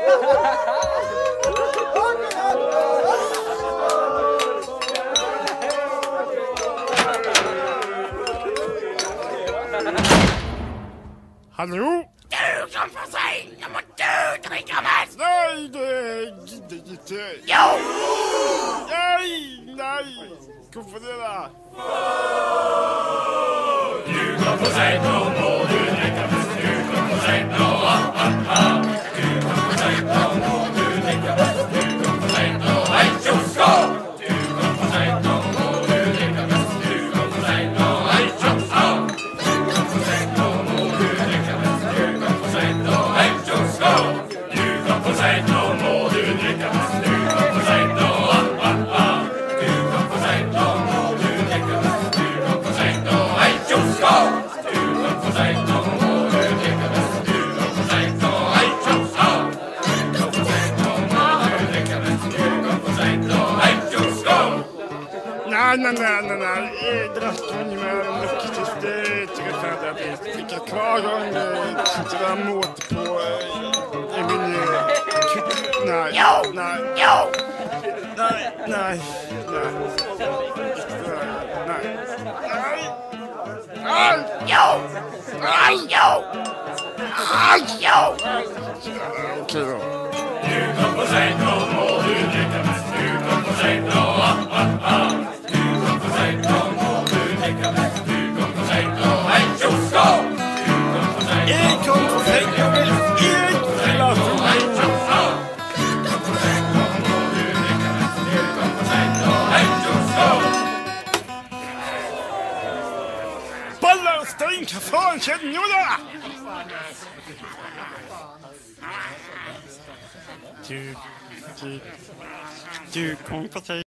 Hallo? Du kom for sent! Nå må du drikke mest! Nei, det gidder jeg ikke. Jo! Nei! Hvorfor det da? Du kom for sent, nå må du drikke mest. Du kom for sent, nå, Du kom for sent, nå må du drikke mest. Du kom for sent, nå, hei, tjosko! Du kom for sent, nå må du drikke mest. Du kom for sent, nå, hei, tjosko! Du kom for sent, nå må du drikke mest. Du kom for sent, nå, hei, tjosko! Du kom for sent, nå må du drikke mest. Du kom for sent, nå, Du kom for sent, nå må du drikke mest. Du kom for sent, nå, hei, tjosko! Du kom for sent, nå må du drikke mest. Du kom for sent, nå, hei, tjosko! Du kom for sent, nå må du drikke mest. Du kom for sent, nå, hei, tjosko! Nei. Jeg drakk mye mer enn nok sist. Det er ikke rettferdig at jeg drikker hver gang. Det synes ikke det er måte på. Jeg begynner kutt. Nei. Jo! Ok da. Du kom for sent, nå må du drikke mest. Du kom for sent, nå, Du kom for sent, nå må du drikke mest. Du kom for sent, nå, hei, tjosko! Du kom for sent, Jeg kom for sent. Du kom for sent, nå, hei, tjosko! Du kom for sent, nå må du drikke mest. Du kom for sent, nå, hei, tjosko! Ballerstein, hva faen skjedde nå da? Du kom for sent.